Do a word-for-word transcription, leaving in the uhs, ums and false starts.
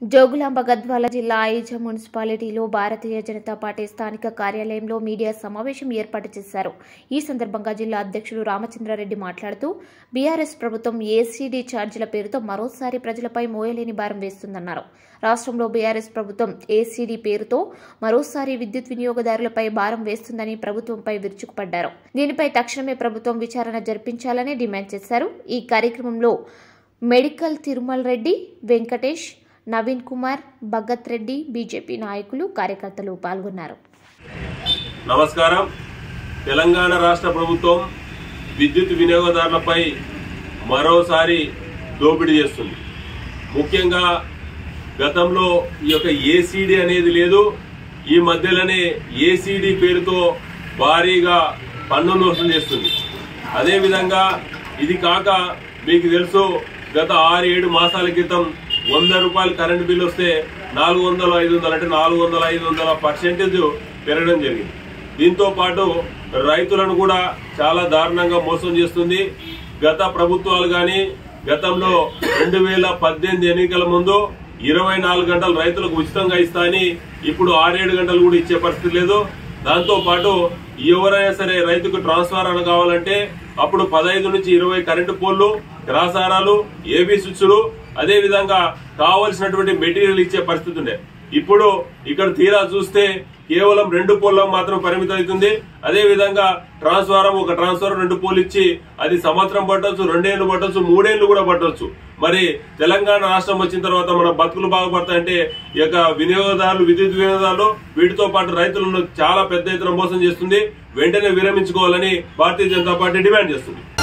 జోగులాంబ గద్వాల జిల్లా ఐజ మున్సిపాలిటీలో భారతీయ జనతా పార్టీ స్థానిక కార్యాలయంలో మీడియా సమావేశం ఏర్పాటు చేశారు. ఈ సందర్భంగా జిల్లా అధ్యక్షుడు రామచంద్రారెడ్డి మాట్లాడుతూ బీఆర్ఎస్ ప్రభుత్వం ఏసీడీ ఛార్జీల పేరుతో మరోసారి ప్రజలపై మోయలేని భారం వేస్తుందన్నారు. రాష్ట్రంలో బీఆర్ఎస్ ప్రభుత్వం ఏసీడీ పేరుతో మరోసారి విద్యుత్ వినియోగదారులపై భారం వేస్తుందని ప్రభుత్వంపై విరుచుకుపడ్డారు. దీనిపై తక్షణమే ప్రభుత్వం విచారణ జరిపించాలని డిమాండ్ చేశారు. ఈ కార్యక్రమంలో మెడికల్ తిరుమల రెడ్డి, వెంకటేష్, నవీన్ కుమార్, భగత్ రెడ్డి, బీజేపీ నాయకులు, కార్యకర్తలు పాల్గొన్నారు. నమస్కారం. తెలంగాణ రాష్ట్ర ప్రభుత్వం విద్యుత్ వినియోగదారులపై మరోసారి దోపిడీ చేస్తుంది. ముఖ్యంగా గతంలో ఈ యొక్క ఏసీడీ అనేది లేదు. ఈ మధ్యలోనే ఏసీడీ పేరుతో భారీగా పన్నులు వసూలు చేస్తుంది. అదేవిధంగా ఇది కాక మీకు తెలుసు, గత ఆరు ఏడు మాసాల క్రితం వంద రూపాయలు కరెంటు బిల్లు వస్తే నాలుగు వందలు ఐదు వందలు అంటే నాలుగు వందల ఐదు వందల పర్సెంటేజ్ పెరగడం జరిగింది. దీంతో పాటు రైతులను కూడా చాలా దారుణంగా మోసం చేస్తుంది. గత ప్రభుత్వాలు కానీ గతంలో రెండు వేల పద్దెనిమిది ఎన్నికల ముందు ఇరవై నాలుగు గంటలు రైతులకు ఉచితంగా ఇస్తా అని ఇప్పుడు ఆరేడు గంటలు కూడా ఇచ్చే పరిస్థితి లేదు. దాంతో పాటు ఎవరైనా సరే రైతుకు ట్రాన్స్ఫార్మర్ కావాలంటే అప్పుడు పదహైదు నుంచి ఇరవై కరెంటు పోల్లు, క్రాసారాలు, ఏబీ స్విచ్లు, అదే విధంగా కావలసినటువంటి మెటీరియల్ ఇచ్చే పరిస్థితి ఉండే. ఇప్పుడు ఇక్కడ తీరా చూస్తే కేవలం రెండు పోల్లకు మాత్రం పరిమితం అవుతుంది. అదే విధంగా ట్రాన్స్ఫారం ఒక ట్రాన్స్ఫారం రెండు పోల్ ఇచ్చి అది సంవత్సరం పట్టొచ్చు, రెండేళ్లు పట్టొచ్చు, మూడేళ్లు కూడా పట్టొచ్చు. మరి తెలంగాణ రాష్ట్రం వచ్చిన తర్వాత మన బతుకులు బాగుపడతాయంటే ఈ యొక్క వినియోగదారులు, విద్యుత్ వినియోగదారులు, వీటితో పాటు రైతులను చాలా పెద్ద ఎత్తున మోసం చేస్తుంది. వెంటనే విరమించుకోవాలని భారతీయ జనతా పార్టీ డిమాండ్ చేస్తుంది.